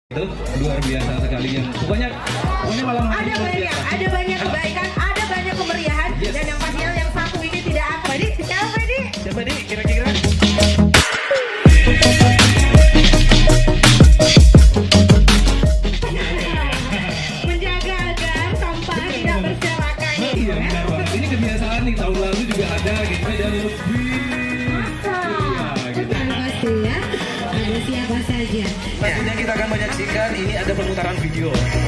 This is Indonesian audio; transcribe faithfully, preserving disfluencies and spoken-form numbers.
Itu luar biasa sekali ya. Pokoknya, pokoknya malam hari ada banyak, biasa. ada banyak kebaikan, ada banyak kemeriahan, yes. Dan yang pastinya yang satu ini tidak apa. Jadi siapa nih? Siapa nih kira-kira? Menjaga agar sampah tidak berserakan. Iya benar banget. Ini kebiasaan nih, tahun lalu juga ada gitu dan lebih. Iya, gitu. Pasti ya. Ada siapa saja. Selanjutnya kita akan menyaksikan ini ada perputaran video.